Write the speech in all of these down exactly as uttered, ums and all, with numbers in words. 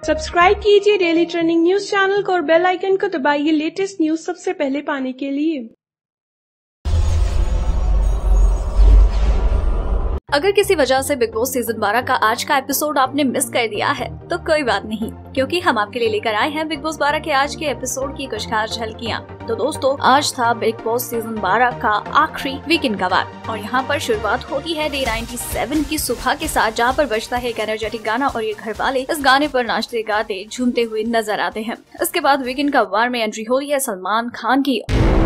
Subscribe कीजिए daily trending news channel को और बेल आइकन को दबाइए लेटेस्ट न्यूज सबसे पहले पाने के लिए। अगर किसी वजह से बिग बॉस सीजन बारह का आज का एपिसोड आपने मिस कर दिया है तो कोई बात नहीं, क्योंकि हम आपके लिए लेकर आए हैं बिग बॉस बारह के आज के एपिसोड की कुछ खास झलकियां। तो दोस्तों, आज था बिग बॉस सीजन बारह का आखिरी वीकेंड का वार और यहाँ पर शुरुआत होती है डे सत्तानवे की सुबह के साथ, जहाँ पर बजता है एक एनर्जेटिक गाना और ये घर वाले इस गाने पर नाचते गाते झूमते हुए नजर आते हैं। इसके बाद वीकेंड का वार में एंट्री होती है सलमान खान की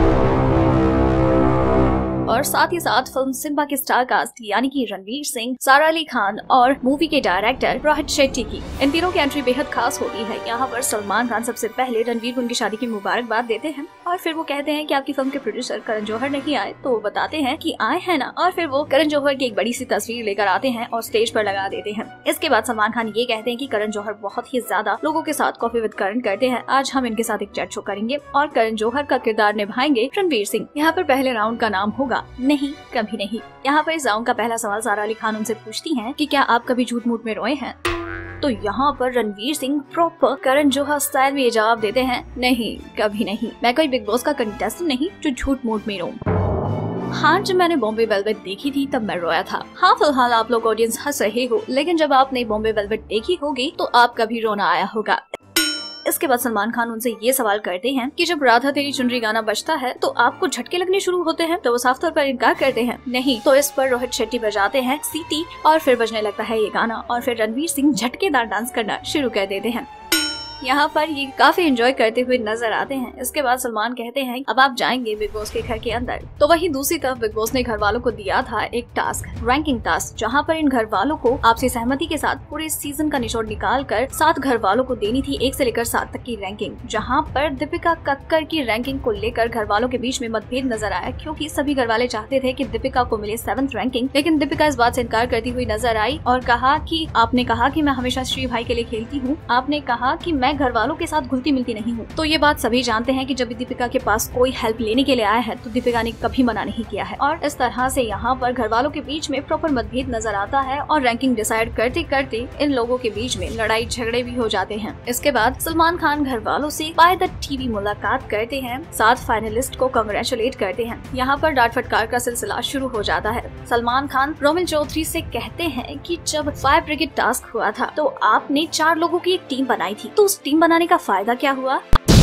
और साथ ही साथ फिल्म सिम्बा के स्टार कास्ट यानी कि रणवीर सिंह, सारा अली खान और मूवी के डायरेक्टर रोहित शेट्टी की। इन तीनों की एंट्री बेहद खास होती है। यहाँ पर सलमान खान सबसे पहले रणवीर को उनकी शादी की मुबारकबाद देते हैं और फिर वो कहते हैं कि आपकी फिल्म के प्रोड्यूसर करण जौहर नहीं आए, तो वो बताते हैं कि आए हैं ना, और फिर वो करण जौहर की एक बड़ी सी तस्वीर लेकर आते हैं और स्टेज पर लगा देते हैं। इसके बाद सलमान खान ये कहते हैं कि करण जौहर बहुत ही ज्यादा लोगों के साथ कॉफी विद करण करते हैं, आज हम इनके साथ एक चैट शो करेंगे और करण जौहर का किरदार निभाएंगे रणवीर सिंह। यहाँ पर पहले राउंड का नाम होगा नहीं कभी नहीं। यहाँ पर इस राउंड का पहला सवाल सारा अली खान उनसे पूछती हैं कि क्या आप कभी झूठ मूठ में रोए हैं, तो यहाँ पर रणवीर सिंह प्रॉपर करण जौहर स्टाइल में ये जवाब देते हैं, नहीं कभी नहीं, मैं कोई बिग बॉस का कंटेस्टेंट नहीं जो झूठ मूठ में रोऊं। हाँ, जब मैंने बॉम्बे वेलवेट देखी थी तब मैं रोया था। हाँ, फिलहाल आप लोग ऑडियंस हंस रहे हो, लेकिन जब आपने बॉम्बे वेलवेट देखी होगी तो आपका भी रोना आया होगा। इसके बाद सलमान खान उनसे ये सवाल करते हैं कि जब राधा तेरी चुनरी गाना बजता है तो आपको झटके लगने शुरू होते हैं, तो वो साफ तौर पर इनकार करते हैं नहीं। तो इस पर रोहित शेट्टी बजाते हैं सीटी और फिर बजने लगता है ये गाना और फिर रणवीर सिंह झटकेदार डांस करना शुरू कर देते हैं। यहाँ पर ये काफी एंजॉय करते हुए नजर आते हैं। इसके बाद सलमान कहते हैं अब आप जाएंगे बिग बॉस के घर के अंदर। तो वहीं दूसरी तरफ बिग बॉस ने घर वालों को दिया था एक टास्क, रैंकिंग टास्क, जहाँ पर इन घर वालों को आपसी सहमति के साथ पूरे सीजन का निचोड़ निकाल कर सात घर वालों को देनी थी एक से लेकर सात तक की रैंकिंग, जहाँ पर दीपिका कक्कर की रैंकिंग को लेकर घर वालों के बीच में मतभेद नजर आया, क्योंकि सभी घर वाले चाहते थे कि दीपिका को मिले सेवंथ रैंकिंग, लेकिन दीपिका इस बात से इनकार करती हुई नजर आई और कहा कि आपने कहा कि मैं हमेशा श्री भाई के लिए खेलती हूँ, आपने कहा कि मैं घर वालों के साथ घुलती मिलती नहीं हूँ। तो ये बात सभी जानते हैं कि जब भी दीपिका के पास कोई हेल्प लेने के लिए आया है तो दीपिका ने कभी मना नहीं किया है और इस तरह से यहाँ पर घर वालों के बीच में प्रॉपर मतभेद नजर आता है और रैंकिंग डिसाइड करते करते इन लोगों के बीच में लड़ाई झगड़े भी हो जाते हैं। इसके बाद सलमान खान घर वालों से बाय द टीवी मुलाकात करते हैं, सात फाइनलिस्ट को कांग्रेचुलेट करते हैं। यहाँ पर डांट फटकार का सिलसिला शुरू हो जाता है। सलमान खान रोमिल चौधरी से कहते हैं कि जब फायर ब्रिगेड टास्क हुआ था तो आपने चार लोगों की एक टीम बनाई थी, तो उस टीम बनाने का फायदा क्या हुआ?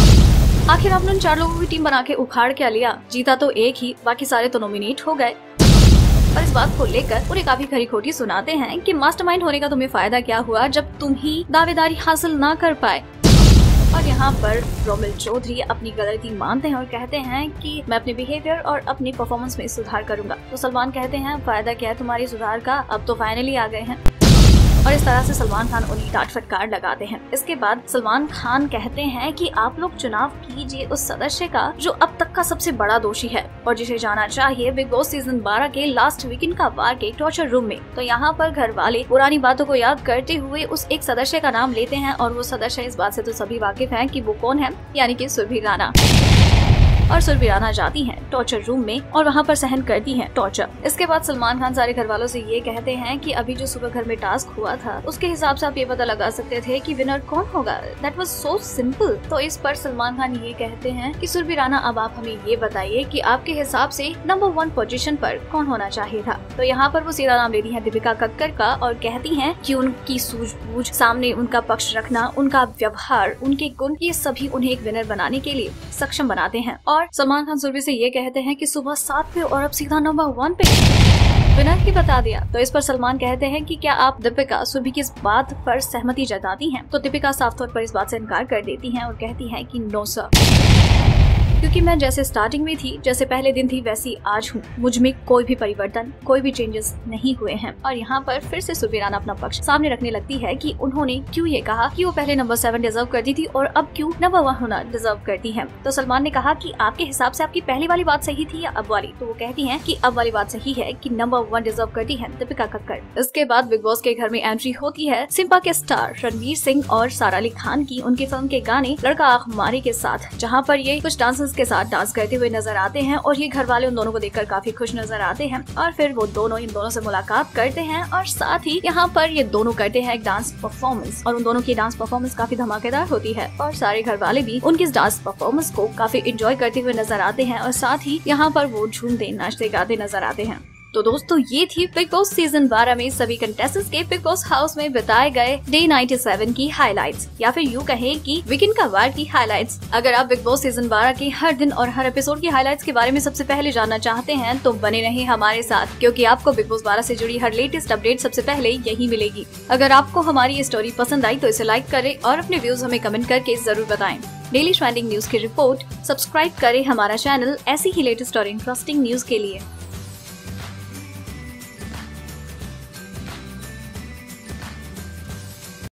आखिर आपने उन चार लोगों की टीम बना के उखाड़ क्या लिया? जीता तो एक ही, बाकी सारे तो नॉमिनेट हो गए। और इस बात को लेकर पूरे काफी खरी खोटी सुनाते हैं कि मास्टरमाइंड होने का तुम्हें फायदा क्या हुआ जब तुम ही दावेदारी हासिल ना कर पाए। और यहाँ पर रोमिल चौधरी अपनी गलती मानते हैं और कहते हैं कि मैं अपने बिहेवियर और अपनी परफॉर्मेंस में सुधार करूंगा। तो सलमान कहते हैं फायदा क्या है तुम्हारी सुधार का, अब तो फाइनली आ गए हैं। और इस तरह से सलमान खान उन्हें डांट फटकार लगाते हैं। इसके बाद सलमान खान कहते हैं कि आप लोग चुनाव कीजिए उस सदस्य का जो अब तक का सबसे बड़ा दोषी है और जिसे जाना चाहिए बिग बॉस सीजन बारह के लास्ट वीकेंड का वार के टॉर्चर रूम में। तो यहाँ पर घर वाले पुरानी बातों को याद करते हुए उस एक सदस्य का नाम लेते हैं और वो सदस्य इस बात से तो सभी वाकिफ हैं कि वो कौन है, यानी कि सुरभि राणा। और सुरभि राणा जाती हैं टॉर्चर रूम में और वहाँ पर सहन करती हैं टॉर्चर। इसके बाद सलमान खान सारे घर वालों से ये कहते हैं कि अभी जो सुबह घर में टास्क हुआ था उसके हिसाब से आप ये पता लगा सकते थे कि विनर कौन होगा, दैट वाज सो सिंपल। तो इस पर सलमान खान ये कहते हैं कि सुरभि राणा अब आप हमें ये बताइए कि आपके हिसाब से नंबर वन पोजीशन पर कौन होना चाहिए था। तो यहाँ पर वो सीधा नाम लेती है दीपिका कक्कर का और कहती है कि उनकी सूझबूझ, सामने उनका पक्ष रखना, उनका व्यवहार, उनके गुण, ये सभी उन्हें एक विनर बनाने के लिए सक्षम बनाते हैं। और सलमान खान सुरभि से ये कहते हैं कि सुबह सात पे और अब सीधा नंबर वन पे विनर की बता दिया। तो इस पर सलमान कहते हैं कि क्या आप दीपिका सुरभि की इस बात पर सहमति जताती हैं? तो दीपिका साफ तौर पर इस बात से इनकार कर देती हैं और कहती हैं कि नो सर, क्योंकि मैं जैसे स्टार्टिंग में थी, जैसे पहले दिन थी, वैसी आज हूँ। मुझ में कोई भी परिवर्तन, कोई भी चेंजेस नहीं हुए हैं। और यहाँ पर फिर से सुरभि राणा अपना पक्ष सामने रखने लगती है कि उन्होंने क्यों ये कहा कि वो पहले नंबर सेवन डिजर्व करती थी और अब क्यों नंबर वन होना डिजर्व करती है। तो सलमान ने कहा कि आपके हिसाब से आपकी पहली वाली बात सही थी या अब वाली? तो वो कहती है कि अब वाली बात सही है कि नंबर वन डिजर्व करती है दीपिका कक्कर। इसके बाद बिग बॉस के घर में एंट्री होती है सिम्बा के स्टार रणवीर सिंह और सारा अली खान की, उनकी फिल्म के गाने लड़का आँख मारे के साथ, जहाँ पर ये कुछ डांसेस कंटेस्टेंट्स के साथ डांस करते हुए नजर आते हैं और ये घर वाले उन दोनों को देखकर काफी खुश नजर आते हैं और फिर वो दोनों इन दोनों से मुलाकात करते हैं और साथ ही यहाँ पर ये दोनों करते हैं एक डांस परफॉर्मेंस और उन दोनों की डांस परफॉर्मेंस काफी धमाकेदार होती है और सारे घर वाले भी उनकी इस डांस परफॉर्मेंस को काफी एंजॉय करते हुए नजर आते हैं और साथ ही यहाँ पर वो झूमते नाचते गाते नजर आते हैं। तो दोस्तों ये थी बिग बॉस सीजन बारह में सभी कंटेस्टेंट्स के बिग बॉस हाउस में बिताए गए डे सत्तानवे की हाइलाइट्स या फिर यूँ कहें कि वीकेंड का वार की हाइलाइट्स। अगर आप बिग बॉस सीजन बारह के हर दिन और हर एपिसोड की हाइलाइट्स के बारे में सबसे पहले जानना चाहते हैं तो बने रहे हमारे साथ, क्योंकि आपको बिग बॉस बारह से जुड़ी हर लेटेस्ट अपडेट सबसे पहले यही मिलेगी। अगर आपको हमारी ये स्टोरी पसंद आई तो इसे लाइक करें और अपने व्यूज हमें कमेंट करके जरूर बताएं। डेली ट्रेंडिंग न्यूज की रिपोर्ट सब्सक्राइब करें हमारा चैनल ऐसी ही लेटेस्ट और इंटरेस्टिंग न्यूज के लिए।